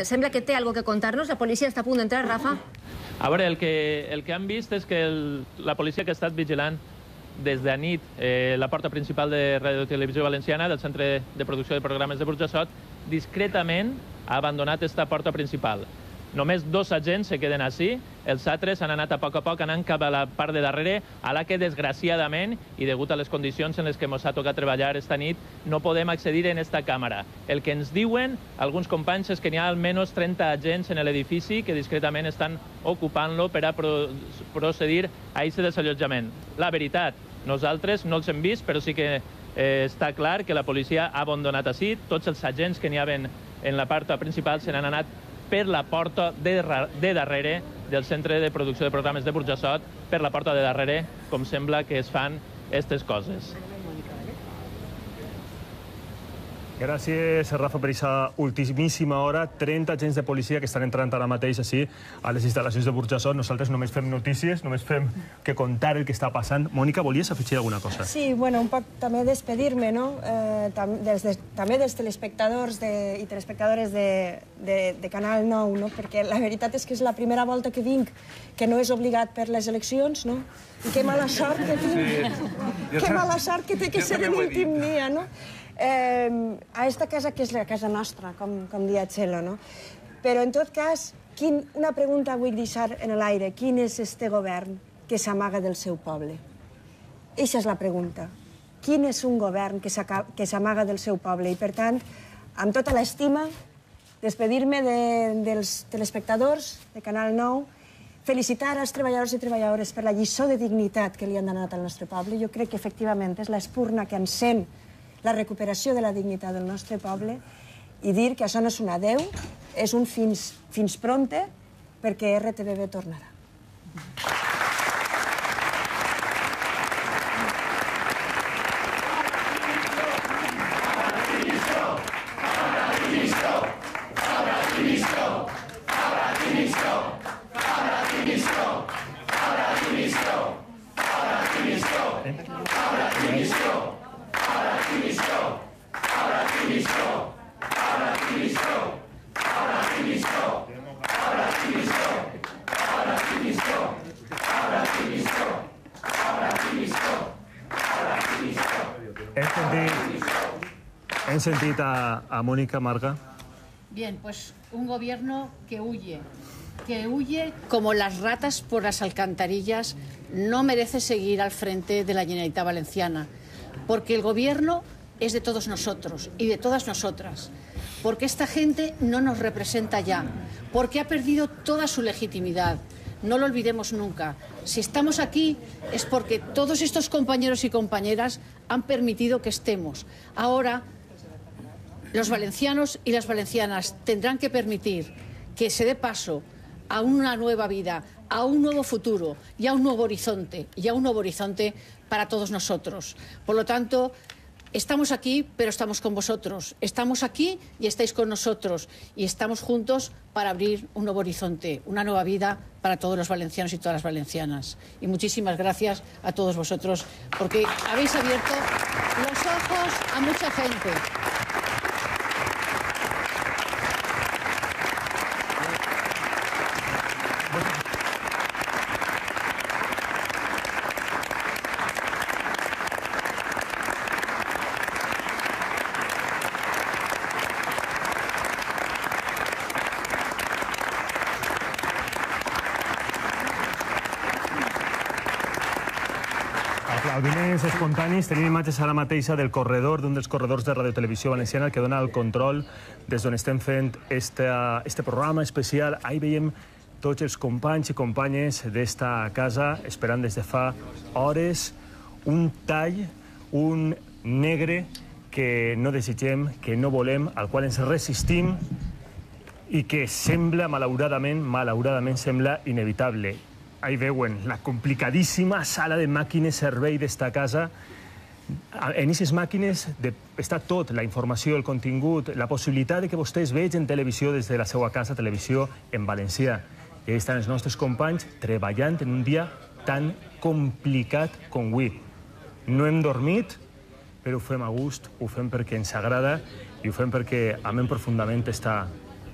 sembla que té alguna cosa que contar-nos. La policia està a punt d'entrar, Rafa. A veure, el que han vist és que la policia que ha estat vigilant des de nit la porta principal de Ràdio Televisió Valenciana, del Centre de Producció de Programes de Burjassot, discretament ha abandonat esta porta principal. Només 2 agents se queden així, els altres han anat a poc anant cap a la part de darrere, a la que desgraciadament, i degut a les condicions en les que ens ha tocat treballar esta nit, no podem accedir en esta càmera. El que ens diuen alguns companys és que n'hi ha almenys 30 agents en l'edifici que discretament estan ocupant-lo per a procedir a aquest desallotjament. La veritat, nosaltres no els hem vist, però sí que està clar que la policia ha abandonat així. Tots els agents que n'hi havien en la part principal se n'han anat per la porta de darrere del Centre de Producció de Programes de Burjassot, per la porta de darrere, com sembla que es fan aquestes coses. Gràcies, Rafa, per aquesta ultimíssima hora. 30 agents de policia que estan entrant ara mateix així a les instal·lacions de Burjassot. Nosaltres només fem notícies, només fem que contar el que està passant. Mònica, volies afegir alguna cosa? Sí, bueno, un poc també despedir-me, no? També dels telespectadors i telespectadores de Canal 9, no? Perquè la veritat és que és la primera volta que vinc que no és obligat per les eleccions, no? I que mala sort que tinc. Que mala sort que té que ser l'últim dia, no? A esta casa, que és la casa nostra, com dia Txelo, no? Però, en tot cas, una pregunta vull deixar en l'aire. Quin és este govern que s'amaga del seu poble? Eixa és la pregunta. Quin és un govern que s'amaga del seu poble? I, per tant, amb tota l'estima, despedir-me dels telespectadors de Canal 9, felicitar els treballadors i treballadores per la lliçó de dignitat que li han donat al nostre poble. Jo crec que, efectivament, és l'espurna que encén la recuperació de la dignitat del nostre poble i dir que això no és un adeu, és un fins pronte, perquè RTBB tornarà. Hem sentit a Mónica Marga. Bien, pues un gobierno que huye como las ratas por las alcantarillas, no merece seguir al frente de la Generalitat Valenciana, porque el gobierno es de todos nosotros y de todas nosotras, porque esta gente no nos representa ya, porque ha perdido toda su legitimidad. No lo olvidemos nunca. Si estamos aquí es porque todos estos compañeros y compañeras han permitido que estemos. Ahora, los valencianos y las valencianas tendrán que permitir que se dé paso a una nueva vida, a un nuevo futuro y a un nuevo horizonte para todos nosotros. Por lo tanto, estamos aquí, pero estamos con vosotros. Estamos aquí y estáis con nosotros. Y estamos juntos para abrir un nuevo horizonte, una nueva vida para todos los valencianos y todas las valencianas. Y muchísimas gracias a todos vosotros, porque habéis abierto los ojos a mucha gente. Aplaudiments espontanis. Tenim imatges ara mateixa del corredor, d'un dels corredors de Ràdio Televisió Valenciana, que dona el control des d'on estem fent este programa especial. Ahí veiem tots els companys i companyes d'esta casa esperant des de fa hores un tall, un negre que no desitgem, que no volem, al qual ens resistim i que sembla, malauradament, sembla inevitable. Ahí veuen la complicadíssima sala de màquines servei d'esta casa. En aquestes màquines està tot, la informació, el contingut, la possibilitat que vostès vegin televisió des de la seva casa, televisió en valencià. I estan els nostres companys treballant en un dia tan complicat com avui. No hem dormit, però ho fem a gust, ho fem perquè ens agrada i ho fem perquè amem profundament esta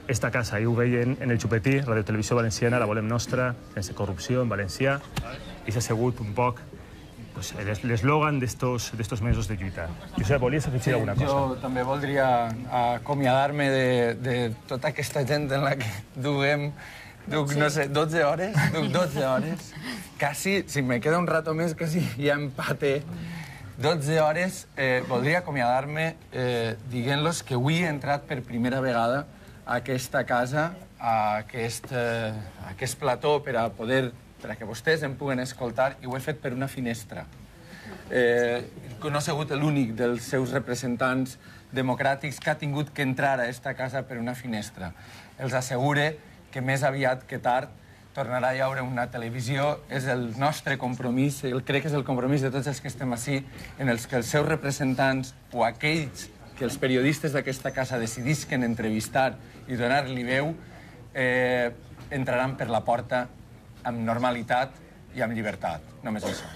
esta casa. I ho veien en el xupetí, Radio Televisió Valenciana, la volem nostra, sense corrupció, en valencià, i s'ha sigut un poc l'eslògan d'estos mesos de lluita. Josep, volies afegir alguna cosa? Jo també voldria acomiadar-me de tota aquesta gent en la que duguem, no sé, 12 hores, 12 hores. Quasi, si me queda un rato més, quasi ja empate. 12 hores, voldria acomiadar-me dient-los que avui he entrat per primera vegada a aquesta casa, a aquest plató perquè vostès em puguen escoltar, i ho he fet per una finestra. No he sigut l'únic dels seus representants democràtics que ha tingut que entrar a aquesta casa per una finestra. Els assegure que més aviat que tard tornarà a haver una televisió. És el nostre compromís, crec que és el compromís de tots els que estem ací, en els que els seus representants o aquells que els periodistes d'aquesta casa decidisquen entrevistar i donar-li veu, entraran per la porta amb normalitat i amb llibertat. Només això.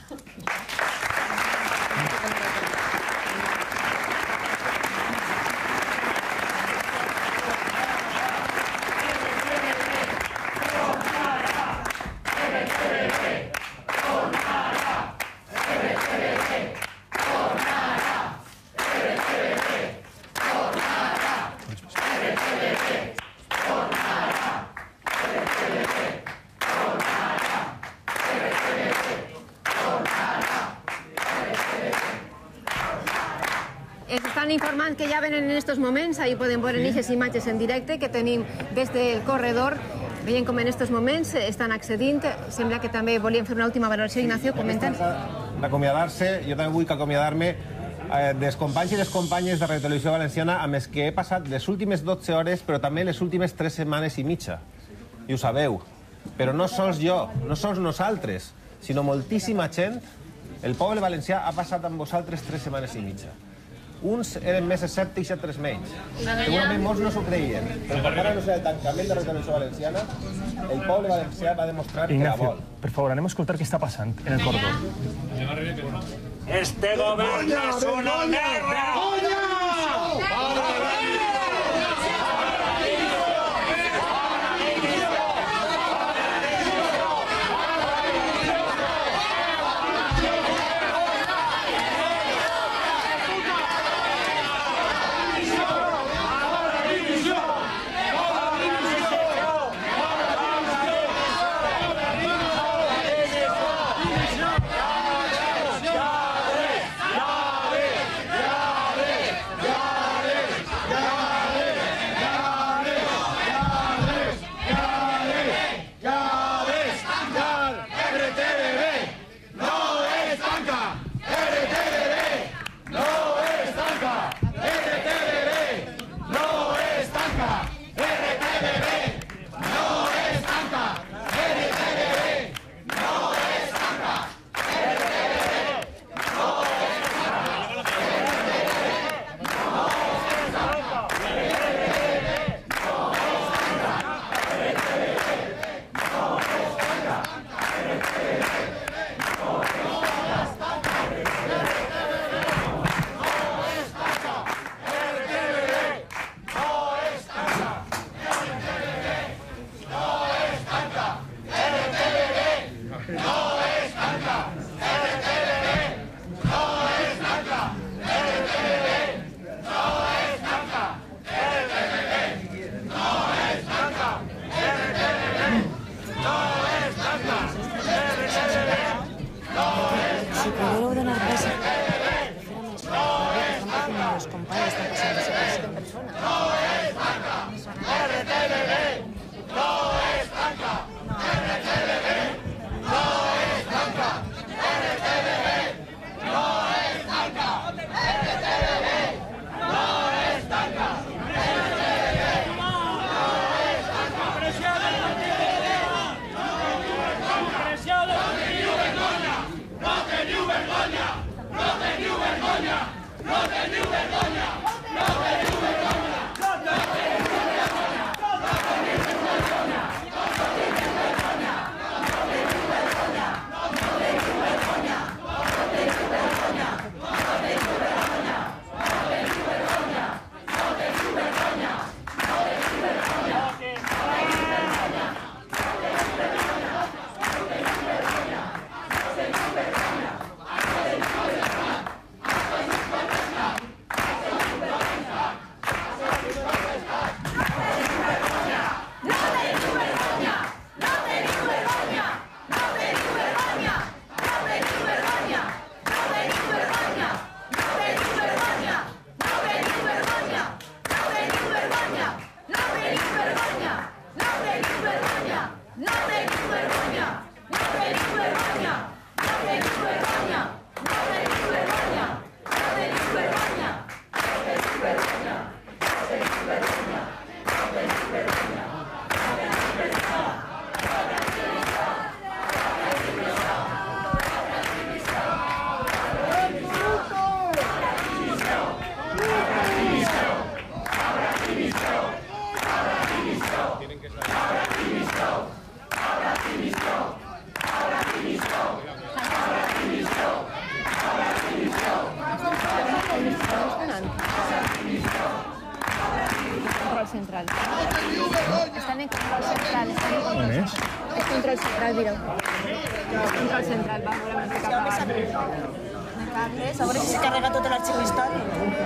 Estan informant que ja venen en estos moments, ahí podem veure aquestes imatges en directe que tenim des del corredor. Veiem com en estos moments estan accedint. Sembla que també volien fer una última valoració. Ignacio, comenten. D'acomiadar-se, jo també vull acomiadar-me dels companys i les companyes de Radio Televisió Valenciana amb els que he passat les últimes 12 hores, però també les últimes 3 setmanes i mitja. I ho sabeu. Però no sols jo, no sols nosaltres, sinó moltíssima gent. El poble valencià ha passat amb vosaltres 3 setmanes i mitja. Uns eren més escèptics i altres menys. Segurament molts no s'ho creien. Però quan van anunciar el tancament de la Televisió Valenciana, el poble valencià va demostrar que la vol. Ignacio, per favor, anem a escoltar què està passant en el corredor. Este gobierno es una guerra. Control central. Están en control central. Es control central, mira. Control central, va, volem ficar apagant. A veure si se carrega tot l'arxiu històric.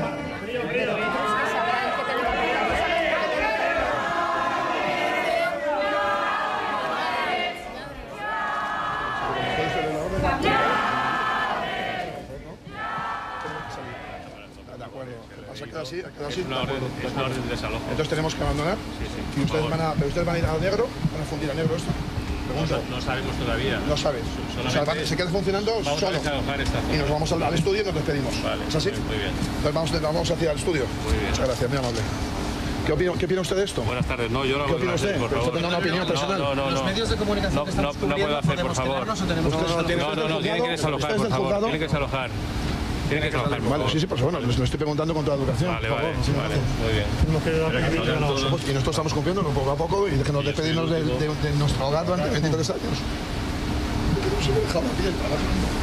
¿Se ha quedado así? ¿Ha quedado así? Es una orden de desalojo. Entonces tenemos que abandonar. Sí, sí. ¿Y ustedes van a ir al negro? ¿Van a fundir a negro esto? Pregunto. No sabemos todavía. No sabes. O sea, se queda funcionando vamos solo. A desalojar esta zona. Y nos vamos al estudio y nos despedimos. Vale. ¿Es así? Muy bien. Entonces vamos hacia el estudio. Muy bien. Muchas gracias, muy amable. ¿Qué opina usted de esto? Buenas tardes. No, yo no. ¿Qué opina usted? Por favor. ¿Usted tiene una opinión personal? No. Los medios de comunicación que estamos cubriendo, puedo hacer, por favor. No, tienen que desalojar, por favor. Tienen que desalojar. Tienen que desalojar, por favor. Vale, sí, por favor. Les estoy preguntando con toda educación. Vale, muy bien. Y nosotros estamos cumpliendo poco a poco y déjenos despedirnos de nuestro hogar durante 23 años. Se me deja la piel para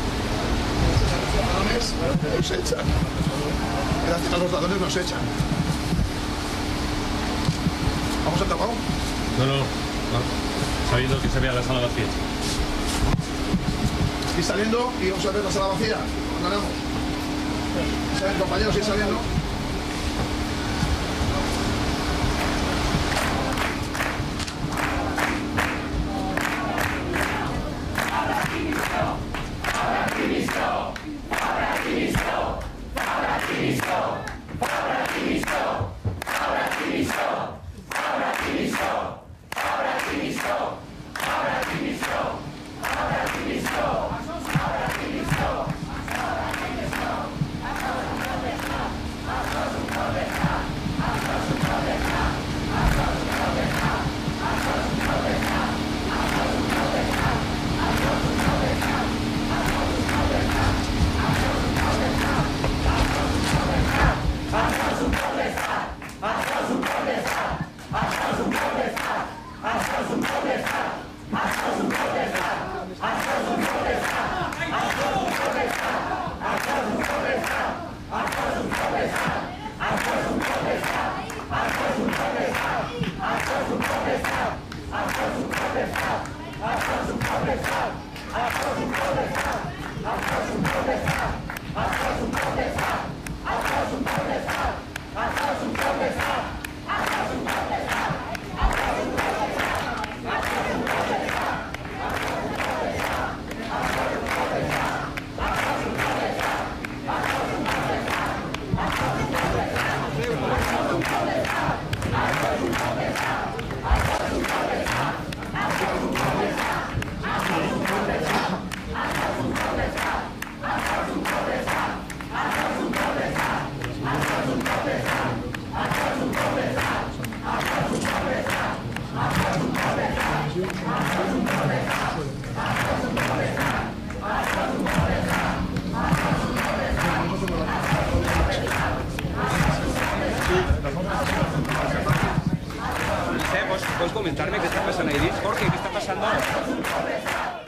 nos echan. Gracias a los ladrones nos echan. ¿Vamos al tapado? No. Sabiendo que se vea la sala vacía. Estoy saliendo y vamos a ver la sala vacía. Ganamos. ¿Saben, compañeros, ir saliendo? ¿Puedes comentarme qué está pasando ahí? Jorge, ¿qué está pasando?